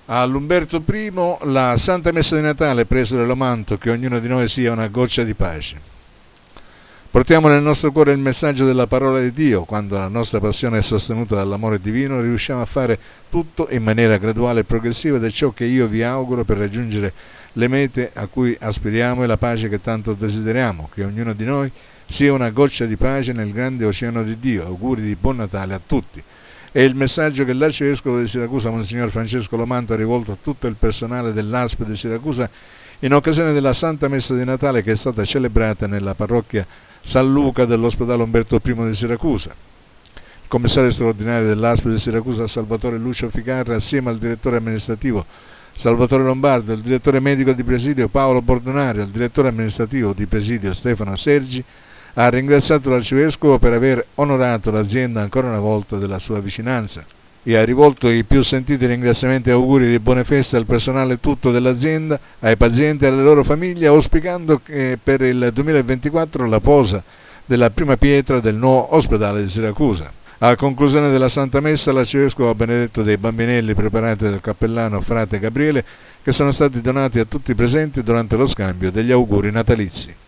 All'Umberto I la Santa Messa di Natale, preso dell'omanto, che ognuno di noi sia una goccia di pace. Portiamo nel nostro cuore il messaggio della parola di Dio. Quando la nostra passione è sostenuta dall'amore divino, riusciamo a fare tutto in maniera graduale e progressiva, ed è ciò che io vi auguro per raggiungere le mete a cui aspiriamo e la pace che tanto desideriamo. Che ognuno di noi sia una goccia di pace nel grande oceano di Dio. Auguri di buon Natale a tutti. È il messaggio che l'Arcivescovo di Siracusa, Monsignor Francesco Lomanto, ha rivolto a tutto il personale dell'ASP di Siracusa in occasione della Santa Messa di Natale che è stata celebrata nella parrocchia San Luca dell'ospedale Umberto I di Siracusa. Il commissario straordinario dell'ASP di Siracusa, Salvatore Lucio Ficarra, assieme al direttore amministrativo Salvatore Lombardo, il direttore medico di presidio Paolo Bordonario, il direttore amministrativo di presidio Stefano Sergi, ha ringraziato l'Arcivescovo per aver onorato l'azienda ancora una volta della sua vicinanza e ha rivolto i più sentiti ringraziamenti e auguri di buone feste al personale tutto dell'azienda, ai pazienti e alle loro famiglie, auspicando che per il 2024 la posa della prima pietra del nuovo ospedale di Siracusa. A conclusione della Santa Messa, l'Arcivescovo ha benedetto dei bambinelli preparati dal cappellano frate Gabriele, che sono stati donati a tutti i presenti durante lo scambio degli auguri natalizi.